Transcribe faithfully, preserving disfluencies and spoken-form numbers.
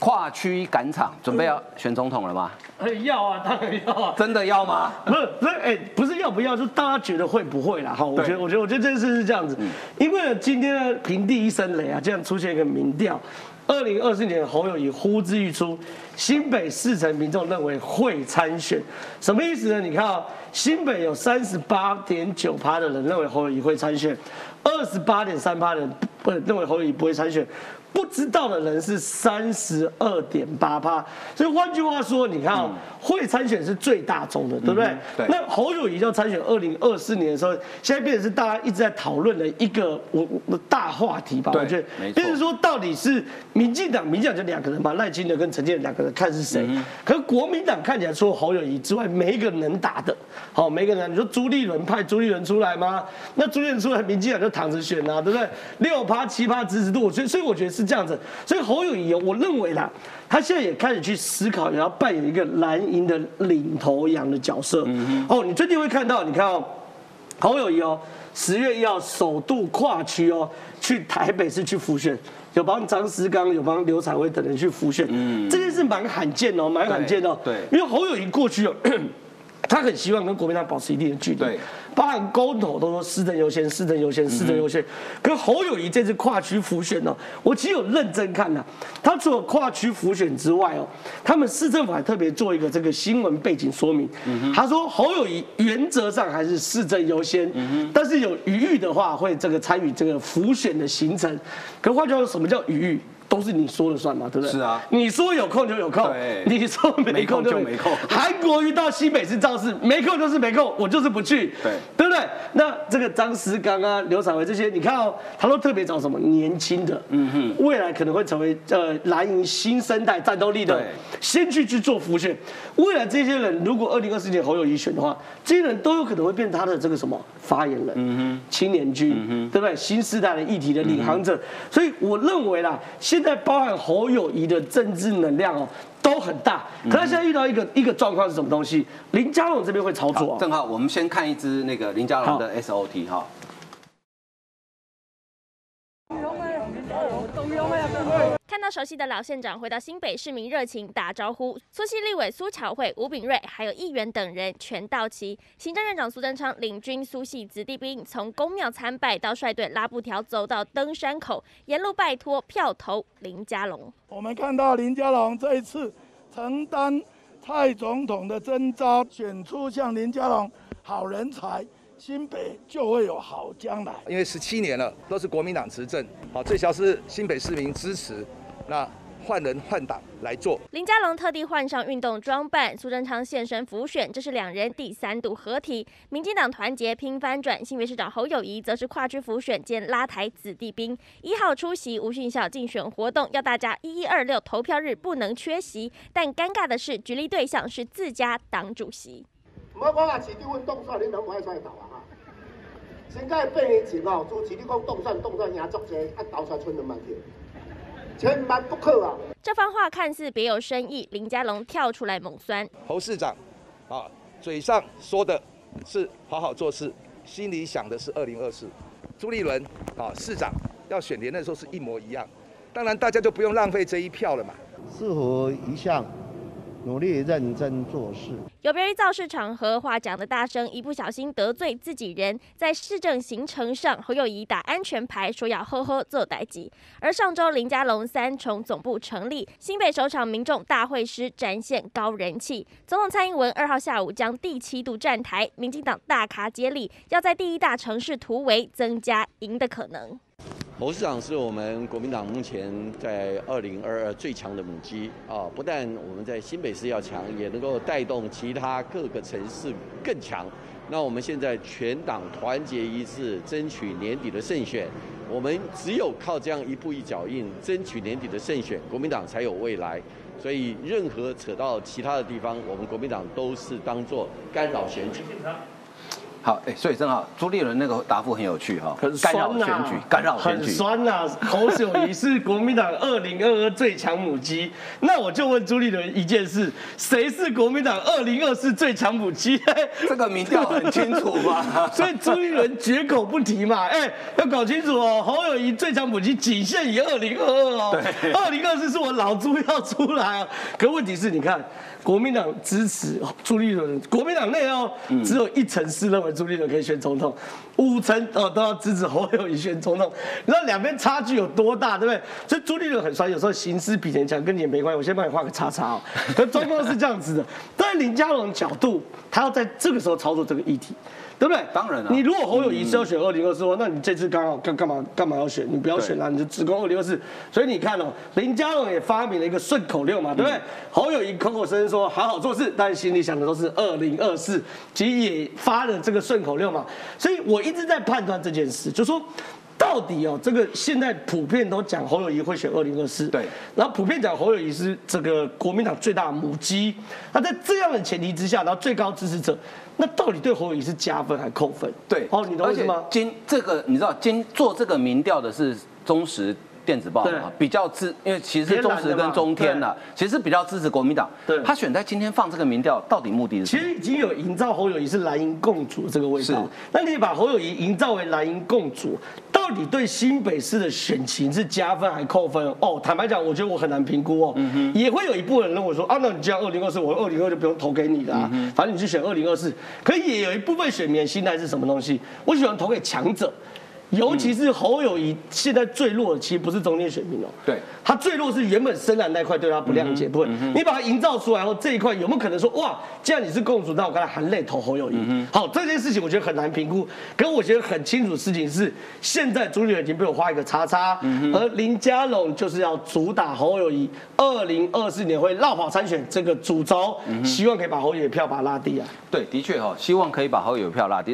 跨区赶场，准备要选总统了吗？ 哎，要啊，当然要啊。 真的要吗？ 不是，不是，哎，不是要不要，就大家觉得会不会啦？哈，我觉得，我觉得，我觉得这件事是这样子，因为呢，今天呢，平地一声雷啊，这样出现一个民调，二零二四年侯友宜呼之欲出，新北四成民众认为会参选，什么意思呢？你看啊，新北有三十八点九趴的人认为侯友宜会参选，二十八点三趴的人不认为侯友宜不会参选。不知道的人是三十二点八趴，所以换句话说，你看啊、哦，会参选是最大宗的，对不对？嗯、对。那侯友宜要参选二零二四年的时候，现在变成是大家一直在讨论的一个我我大话题吧？我觉得，变成说到底是民进党，民进党就两个人嘛，赖清德跟陈建仁两个人看是谁。嗯、可是国民党看起来除了侯友宜之外，没一个能打的。好，每个人你说朱立伦派朱立伦出来吗？那朱立伦出来，民进党就躺着选啊，对不对？六趴七趴支持度，所以所以我觉得是。是这样子，所以侯友宜，我认为啦，他现在也开始去思考，也要扮演一个蓝营的领头羊的角色。嗯、哦，你最近会看到，你看哦，侯友宜哦，十月一号首度跨区哦，去台北市去辅选，有帮张思刚，有帮刘恺威等人去辅选，嗯、这件事蛮罕见哦，蛮罕见哦。对，因为侯友宜过去哦。他很希望跟国民党保持一定的距离，对，包含公投都说市政优先，市政优先，市政优先。可侯友宜这次跨区辅选呢，我其实有认真看呐，他除了跨区辅选之外哦，他们市政府还特别做一个这个新闻背景说明，他说侯友宜原则上还是市政优先，但是有余裕的话会这个参与这个辅选的行程。可换句话说，什么叫余裕？都是你说了算嘛，对不对？是啊，你说有空就有空，你说没空就没空。韩国瑜到新北市造势，没空就是没空，我就是不去，对，对不对？那这个张思刚啊、刘恺威这些，你看哦，他都特别找什么年轻的，嗯哼，未来可能会成为呃蓝营新生代战斗力的，先去去做辅选。未来这些人如果二零二四年侯友宜选的话，这些人都有可能会变他的这个什么发言人，嗯哼，青年军，嗯哼，对不对？新时代的议题的领航者，所以我认为啦，现现在包含侯友宜的政治能量哦，都很大。可他现在遇到一个一个状况是什么东西？林佳龙这边会操作、啊。 正好我们先看一支那个林佳龙的 S O T 哈。 看到熟悉的老县长回到新北，市民热情打招呼。苏系立委苏巧慧、吴秉叡还有议员等人全到齐。行政院长苏贞昌领军苏系子弟兵，从公庙参拜到率队拉布条走到登山口，沿路拜托票投林佳龙。 我们看到林佳龙这一次承担蔡总统的征召，选出像林佳龙好人才。新北就会有好将来， 因为十七年了，都是国民党执政，好，最少是新北市民支持，那换人换党来做。 林佳龙特地换上运动装扮，苏贞昌现身辅选，这是两人第三度合体。民进党团结拼翻转，新北市长侯友宜则是跨区辅选兼拉台子弟兵，一号出席吴训孝竞选活动，要大家一一二六投票日不能缺席。但尴尬的是，举例对象是自家党主席。 我我若市长运动选，恁拢不爱出来投啊！先甲八年前哦，主持你讲动算动算赢足济，啊投出来剩两万票，千万不可啊！ 这番话看似别有深意，林佳龙跳出来猛酸。 侯市长，啊，嘴上说的是好好做事，心里想的是二零二四。朱立伦啊，市长要选连任的时候是一模一样，当然大家就不用浪费这一票了嘛。 适合一项。努力认真做事。 有别于造势场合话讲的大声，一不小心得罪自己人。在市政行程上，侯友宜打安全牌，说要呵呵做代志。而上周林佳龙三重总部成立，新北首场民众大会师展现高人气。总统蔡英文二号下午将第七度站台，民进党大咖接力，要在第一大城市突围，增加赢的可能。 侯市长是我们国民党目前在二零二二最强的母鸡啊！不但我们在新北市要强，也能够带动其他各个城市更强。那我们现在全党团结一致，争取年底的胜选。我们只有靠这样一步一脚印，争取年底的胜选，国民党才有未来。所以任何扯到其他的地方，我们国民党都是当作干扰选举。 好，哎，所以正好朱立伦那个答复很有趣哈， 很干扰酸选举，干扰选很举。 酸呐！侯友宜是国民党二零二二最强母鸡，那我就问朱立伦一件事：谁是国民党二零二四最强母鸡？ 这个民调很清楚嘛， 所以朱立伦绝口不提嘛。哎，要搞清楚哦，侯友宜最强母鸡仅限于二零二二哦， 对， 二零二四是我老朱要出来哦。可问题是，你看。国民党支持朱立伦，国民党内哦，只有一成是认为朱立伦可以选总统，五成哦都要支持侯友宜选总统。你知道两边差距有多大，对不对？所以朱立伦很酸，有时候形势比人强，跟你也没关系。我先帮你画个叉叉哦。可状况是这样子的，在林佳龙的角度，他要在这个时候操作这个议题。对不对？ 当然了、啊， 你如果侯友宜是要选二零二四，那你这次刚好干干嘛干嘛要选？你不要选啦，你就只攻二零二四。所以你看哦，林佳龙也发明了一个顺口溜嘛，对不对？嗯、侯友宜口口声声说好好做事，但心里想的都是二零二四，其实也发了这个顺口溜嘛。所以我一直在判断这件事，就说。到底哦，这个现在普遍都讲侯友宜会选二零二四， 对， 然后普遍讲侯友宜是这个国民党最大的母鸡。那在这样的前提之下，然后最高支持者，那到底对侯友宜是加分还扣分？ 对， 哦，你懂我意思吗？ 今这个你知道，今做这个民调的是中时电子报嘛，比较支，因为其实是中时跟中天呐，其实比较支持国民党。对，他选在今天放这个民调，到底目的是什么？ 其实已经有营造侯友宜是蓝营共主这个味道，那你把侯友宜营造为蓝营共主。到底对新北市的选情是加分还扣分？哦，坦白讲，我觉得我很难评估哦。嗯、也会有一部分人认为说，啊，那你既然二零二四，我二零二就不用投给你了、啊，嗯、反正你去选二零二四。可也有一部分选民的心态是什么东西？我喜欢投给强者。尤其是侯友宜现在最弱的，其实不是中间选民哦， 对， 他最弱是原本深蓝那块对他不谅解部分，嗯、你把它营造出来后，这一块有没有可能说，哇，既然你是共主，那我刚才含泪投侯友宜？嗯、好，这件事情我觉得很难评估，可我觉得很清楚的事情是，现在朱立伦已经被我画一个叉叉，嗯、而林佳龙就是要主打侯友宜二零二四年会绕跑参选这个主轴，嗯、希望可以把侯友宜票把它拉低啊。 对，的确哈、哦，希望可以把侯友宜票拉低。